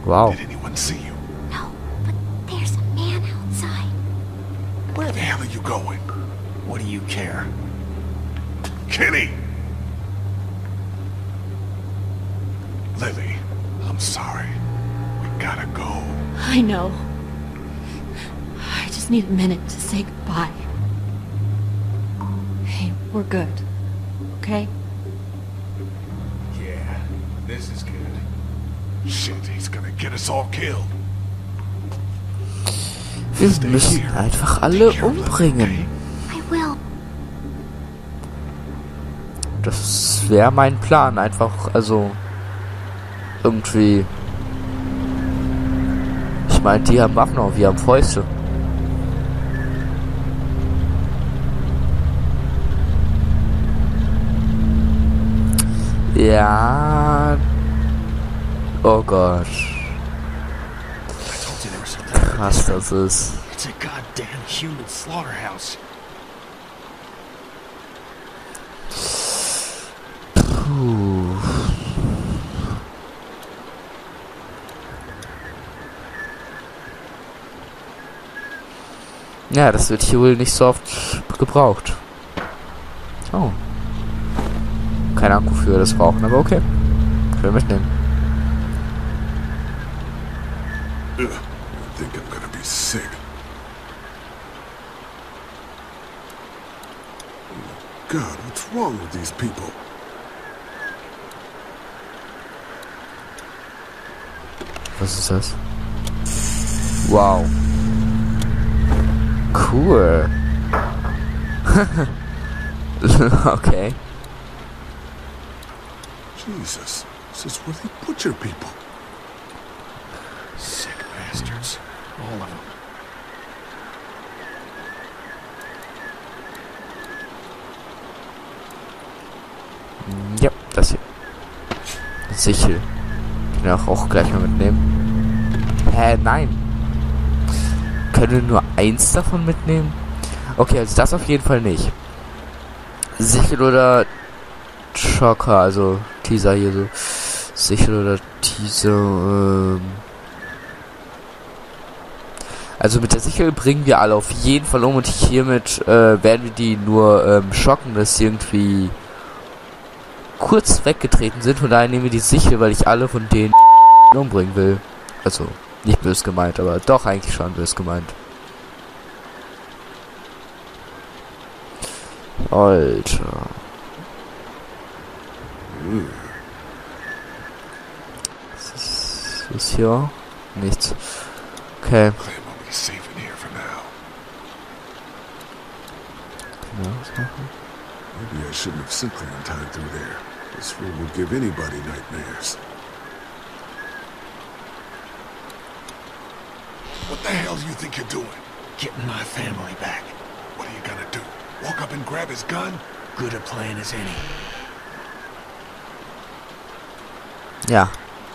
Wow. Did anyone see you? No, but there's a man outside. Where the hell are you going? What do you care? Kenny! Lily, I'm sorry. We gotta go. I know. I just need a minute to say goodbye. Hey, we're good. Okay? Yeah, this is good. Shit, he's gonna get us all killed. Wir müssen einfach alle umbringen. I will. Das wäre mein Plan. Einfach, also... irgendwie... Ich meine, die haben Waffen und wir haben Fäuste. Ja... Oh Gott. Krass, das ist... It's a goddamn human slaughterhouse. Puh. Ja, das wird hier wohl nicht so oft gebraucht. Oh. Keine Ahnung, wofür wir das brauchen, aber okay. Können wir mitnehmen. Ugh, I think I'm gonna be sick. Oh God, what's wrong with these people? Was ist das? Wow. Cool. Okay. Jesus, this is where they butcher people. Sick bastards. All of them. Ja, das hier. Sichel. Den wir auch gleich mal mitnehmen. Hä, nein. Können wir nur eins davon mitnehmen? Okay, also das auf jeden Fall nicht. Sichel oder Schocker, also Teaser hier so. Sichel oder Teaser, Also mit der Sichel bringen wir alle auf jeden Fall um und hiermit werden wir die nur schocken, dass sie irgendwie kurz weggetreten sind. Von daher nehmen wir die Sichel, weil ich alle von denen umbringen will. Also nicht böse gemeint, aber doch eigentlich schon böse gemeint. Alter. Was ist hier? Nichts. Okay. Claim I'll be safe in here for now. Ja, was machen? Maybe I shouldn't have sent Clementine through there. This room will give anybody nightmares. What the hell do you think you're doing? Getting my family back. What are you gonna do? Walk up and grab his gun? Good a plan as any. Ja.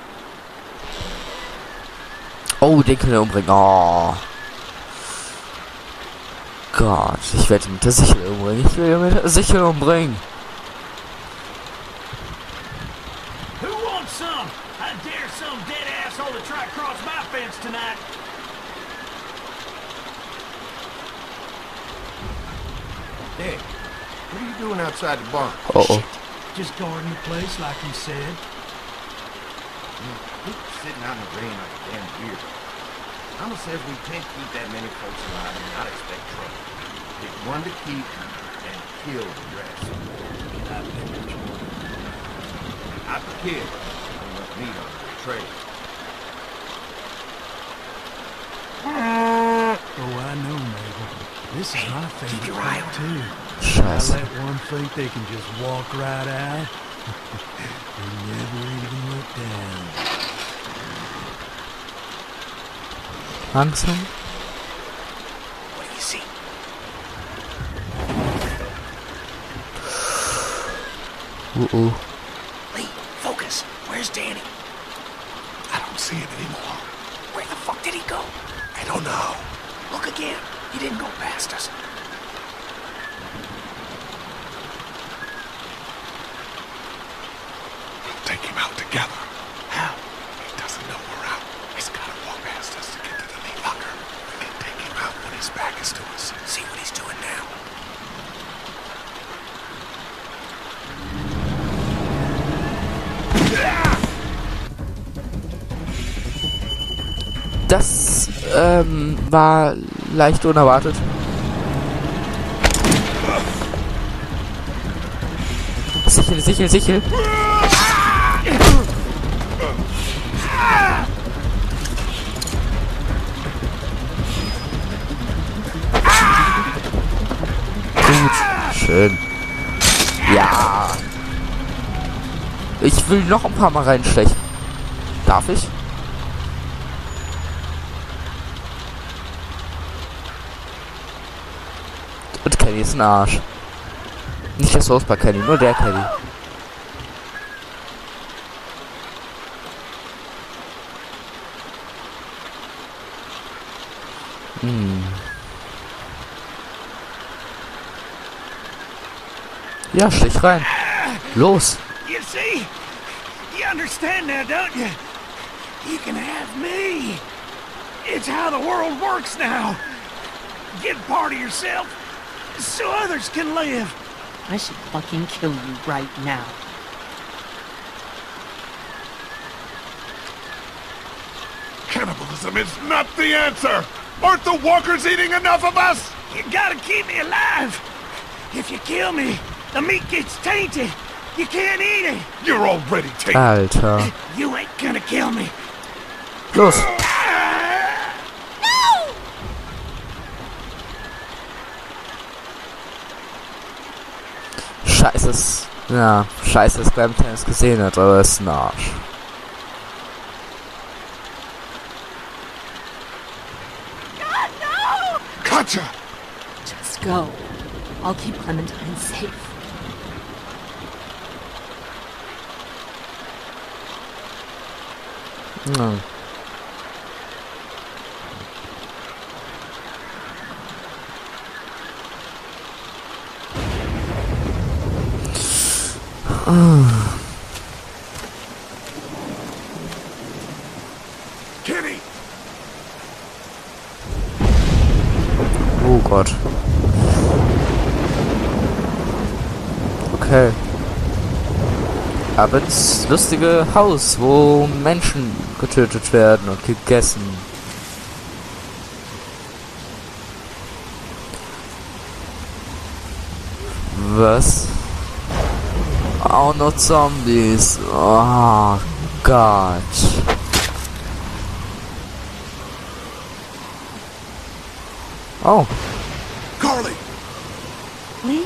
Oh, den können wir umbringen. Oh. Gott, ich werde ihn mit der Sichel umbringen. Ich will ihn mit der Sichel umbringen. Who wants some? I dare some dead asshole to try to cross my fence tonight. Hey, what are you doing outside the barn? Oh, oh. Just guarding the place like you said. Keep sitting out in the rain like a damn deer. Mama says we can't keep that many folks alive and not expect trouble. Pick one to keep and kill the rest. I've been much more. Not the kid. Not enough meat on the trail. Oh, I know, Mabel. This is my favorite your eye part, too. I Scheiße. let one think they can just walk right out and never even look down. Langsam. What do you see? Oh. Lee, focus. Where's Danny? I don't see it anymore. Where the fuck did he go? I don't know. Look again. He didn't go past us. We'll take him out together. How? He doesn't know we're out. Das war leicht unerwartet. Sichel, Sichel, Sichel. Gut, schön. Ja. Ich will noch ein paar Mal reinstechen. Darf ich? Und Kenny ist ein Arsch. Nicht das Haus bei Kenny, nur der Kenny. Ja, stich rein. Los. You see? You understand now, don't you? You can have me. It's how the world works now. Get part of yourself so others can live. I should fucking kill you right now. Cannibalism is not the answer! Aren't the walkers eating enough of us? You gotta keep me alive. If you kill me, the meat gets tainted. You can't eat it. You're already taken. Alter. You ain't gonna kill me. Los. Scheiße. Ja, scheiße, dass Clementine es gesehen hat, aber es ist ein Arsch. Katja! Just go. I'll keep Clementine safe. Hm. Kenny! Oh Gott. Okay. Aber das lustige Haus, wo Menschen getötet werden und gegessen. Was? Auch noch Zombies. Oh Gott. Oh. Carly! Lee?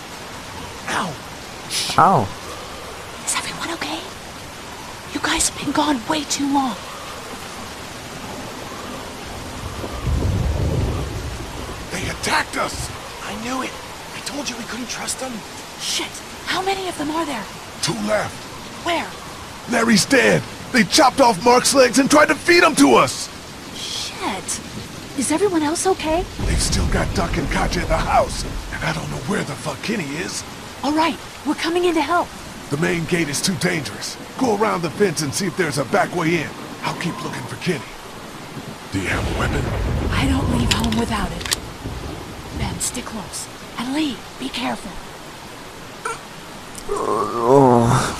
Ow. Is everyone okay? You guys have been gone way too long. They attacked us! I knew it. I told you we couldn't trust them. Shit! How many of them are there? 2 left. Where? Larry's dead! They chopped off Mark's legs and tried to feed him to us! Shit! Is everyone else okay? They've still got Duck and Katja in the house, and I don't know where the fuck Kenny is. All right, we're coming in to help. The main gate is too dangerous. Go around the fence and see if there's a back way in. I'll keep looking for Kenny. Do you have a weapon? I don't leave home without it. Ben, stick close. And Lee, be careful. Oh.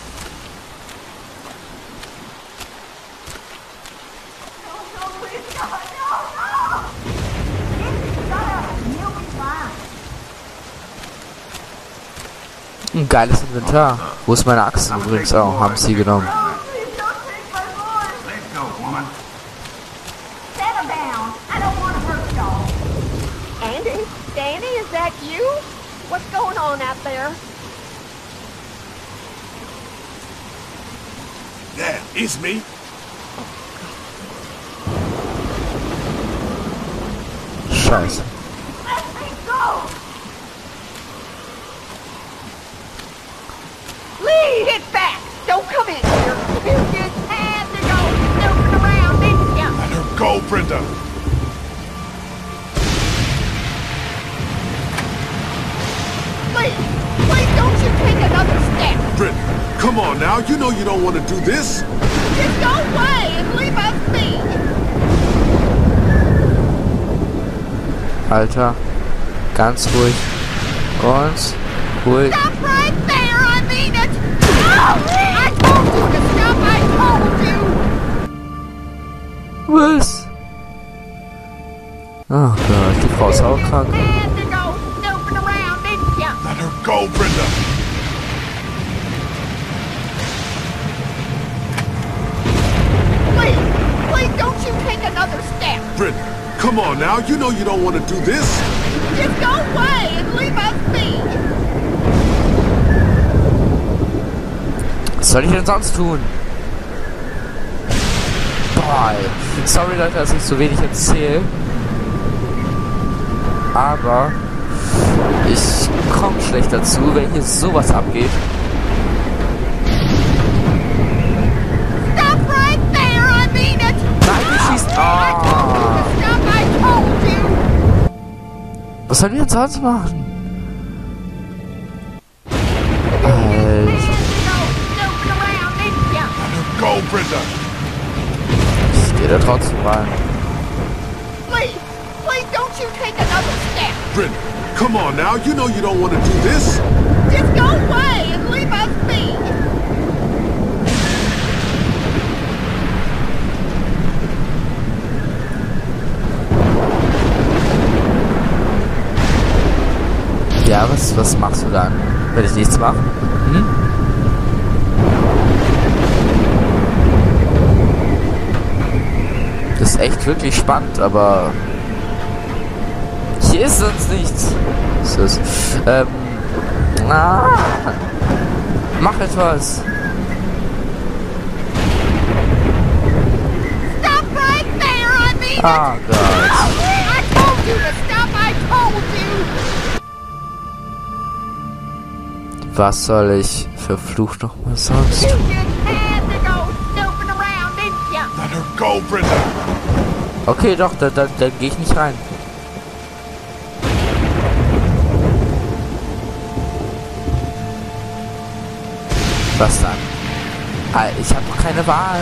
Ein geiles Inventar. Wo ist meine Axt übrigens auch? Haben sie genommen. Let go, woman. Settle down. I don't want to hurt y'all. Andy? Danny, is that you? What's going on out there? Yeah, it's me. Scheiße. Let me go! Lee, get back! Don't come in here! You just had to go snooping around, didn't you? Let her go, Brenda. Please don't you take another step! Brenda, come on now. You know you don't want to do this. Just go away and leave us be! Alter. Ganz ruhig. Ganz ruhig. Stop right there! I mean it! No! I told you to stop! I told you! Was? Oh Gott, die Frau ist auch krank. Had to go snooping around, didn't ya? Let her go, Brenda. Please don't you take another step. Brenda, come on now. You know you don't want to do this. Just go away and leave us be. Was soll ich denn sonst tun? Boah, ey. Sorry Leute, dass ich so wenig erzähle. Aber ich komme schlecht dazu, wenn hier sowas abgeht. Stop right there, I mean it. Nein, die schießt. I told you to stop, I told you. Was sollen wir denn sonst machen? Go, Brenda. Ich gehe da trotzdem rein. Please don't you take another step. Brenda, come on now. You know you don't want to do this. Just go away and leave us be. Ja, was machst du dann, wenn ich nichts mache? Hm? Das ist echt wirklich spannend, aber hier ist sonst nichts. Was ist das? Mach etwas. Stop right there, I mean it. Ah, Gott. I told you to stop, I told you. Was soll ich verflucht noch mal sonst? You just had to go snooping around, didn't ya? Let her go, Brenda. Okay, doch, dann gehe ich nicht rein. Was dann? Ah, ich habe doch keine Wahl.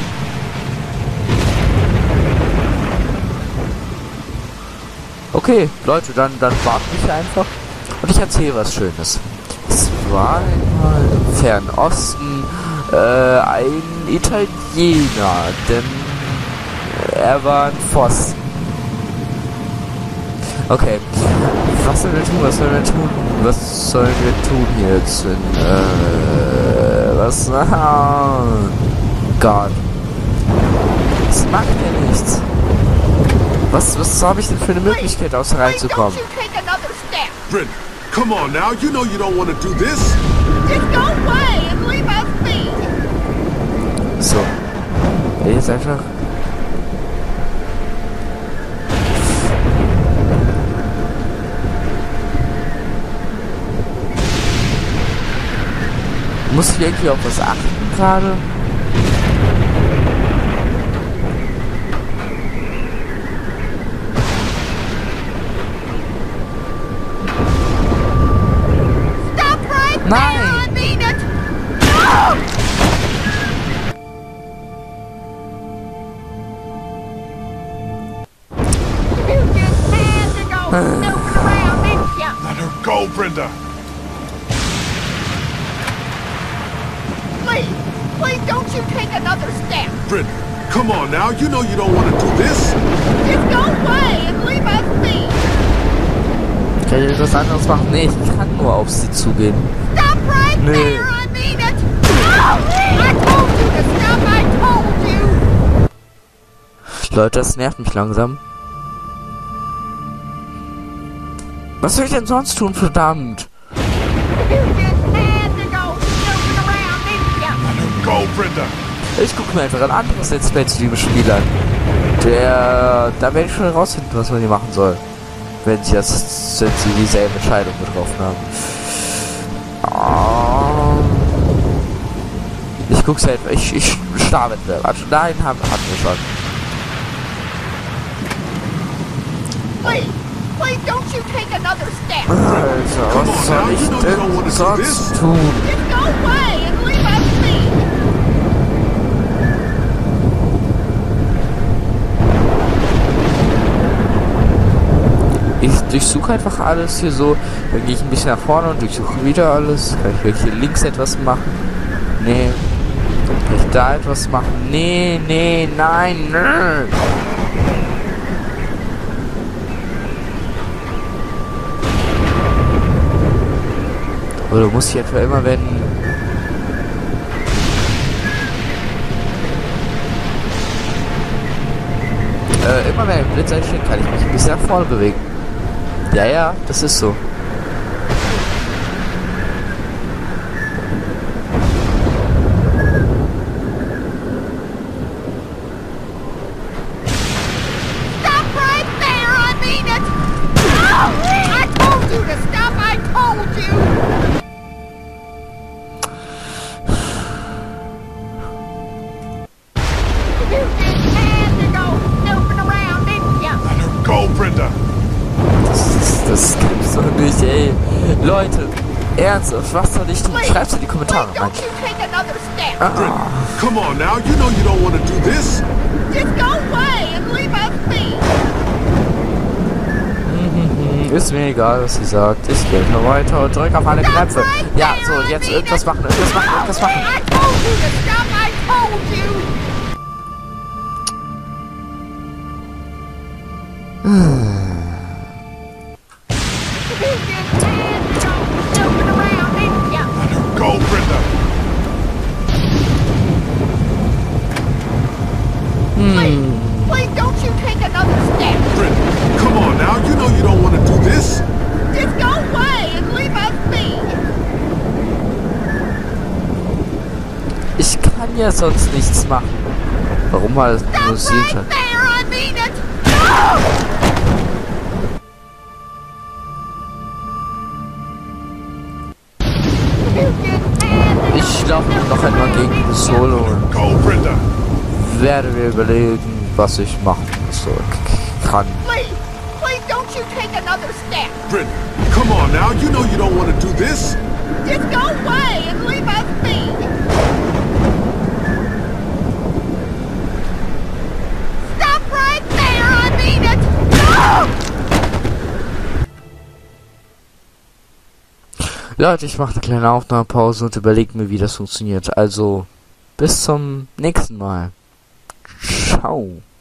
Okay, Leute, dann warten wir einfach und ich erzähle was Schönes. Es war einmal im fernen Osten ein Italiener, denn er war ein Pfosten. Okay, was sollen wir tun? Was sollen wir tun hier jetzt? Was? Gott. Das macht ja nichts. Was habe ich denn für eine Möglichkeit, außer reinzukommen? Please don't you take another step. Brenda, come on now. You know you don't want to do this. Just go away and leave us be. So. Jetzt einfach. Muss ich irgendwie auf was achten gerade? Stop right Nein! there, I mean it. No! You just had to go snooping around, didn't ya? Let her go, Brenda. Please don't you take another step. Brenda, come on now. You know you don't want to do this. Just go away and leave us be. Kann ich etwas anderes machen? Nee, ich kann nur auf sie zugehen. Stop right Nee. there, I mean it. No! I told you to stop, I told you. Leute, das nervt mich langsam. Was soll ich denn sonst tun, verdammt? You just had to go snooping around, didn't ya? Let her go, Brenda. Ich gucke mir einfach ein anderes Let's Play zu diesem Spiel an. Da werde ich schon herausfinden, was man hier machen soll. Wenn sie dieselbe Entscheidung getroffen haben. Ich guck's einfach. Ich Starwettbewerb. Also nein, hatten wir schon. Please don't you take another step. Also, was soll ich denn sonst tun? Just go away and leave us be. Ich durchsuche einfach alles hier so. Dann gehe ich ein bisschen nach vorne und durchsuche wieder alles. Kann ich hier links etwas machen? Nee. Vielleicht da etwas machen. Nee, nee, nein, nö. Aber du musst dich etwa immer, wenn... immer wenn ein Blitz einsteht, kann ich mich ein bisschen nach vorne bewegen. Ja, ja, das ist so. Stop right there! I mean it! Oh, I told you to stop! I told you! You just had to go snooping around, didn't ya? Let her go, Brenda. Das gibt's doch nicht, ey. Leute, ernsthaft, was soll ich denn? Schreib's in die Kommentare rein. Don't you take another step. Brenda, come on now. You know you don't want to do this. Just go away and leave us be. Ist mir egal, was sie sagt. Ich gehe einfach weiter und drück auf alle Knöpfe. Ja, so, jetzt irgendwas machen, irgendwas machen, irgendwas machen. I told you to stop. I told you. You just had to go snooping around, didn't ya? Let her go, Brenda. Please don't you take another step. Brenda, come on now. You know you don't want to do this. Just go away and leave us be. Ich kann ja sonst nichts machen. Warum mal nur sie Right schon? there, I mean it. No! You just had to Ich laufe noch einmal gegen Solo und Go, Brenda. werde mir überlegen, was ich machen kann. Please, please don't you take another step. Brenda, come on now. You know you don't want to do this. Just go away and leave us be. Stop right there, I mean it. No! Leute, ich mache eine kleine Aufnahmepause und überlege mir, wie das funktioniert. Also, bis zum nächsten Mal. Ciao.